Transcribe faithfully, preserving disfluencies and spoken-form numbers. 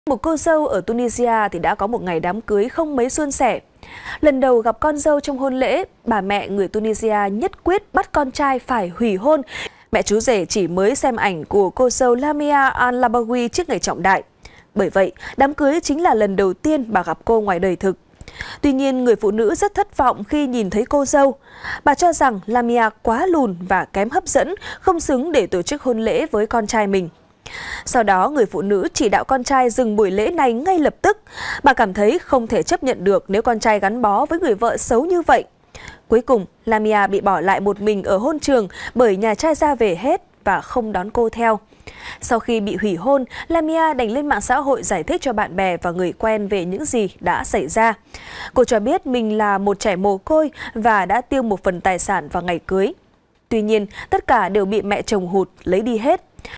Một cô dâu ở Tunisia thì đã có một ngày đám cưới không mấy suôn sẻ. Lần đầu gặp con dâu trong hôn lễ, bà mẹ người Tunisia nhất quyết bắt con trai phải hủy hôn. Mẹ chú rể chỉ mới xem ảnh của cô dâu Lamia Al-Labawi trước ngày trọng đại. Bởi vậy, đám cưới chính là lần đầu tiên bà gặp cô ngoài đời thực. Tuy nhiên, người phụ nữ rất thất vọng khi nhìn thấy cô dâu. Bà cho rằng Lamia quá lùn và kém hấp dẫn, không xứng để tổ chức hôn lễ với con trai mình. Sau đó, người phụ nữ chỉ đạo con trai dừng buổi lễ này ngay lập tức. Bà cảm thấy không thể chấp nhận được nếu con trai gắn bó với người vợ xấu như vậy. Cuối cùng, Lamia bị bỏ lại một mình ở hôn trường bởi nhà trai ra về hết và không đón cô theo. Sau khi bị hủy hôn, Lamia đành lên mạng xã hội giải thích cho bạn bè và người quen về những gì đã xảy ra. Cô cho biết mình là một trẻ mồ côi và đã tiêu một phần tài sản vào ngày cưới. Tuy nhiên, tất cả đều bị mẹ chồng hụt lấy đi hết.